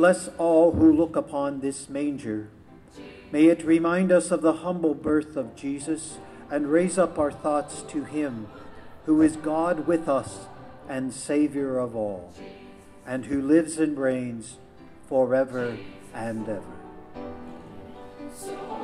bless all who look upon this manger. May it remind us of the humble birth of Jesus and raise up our thoughts to him, who is God with us and Savior of all, and who lives and reigns forever and ever.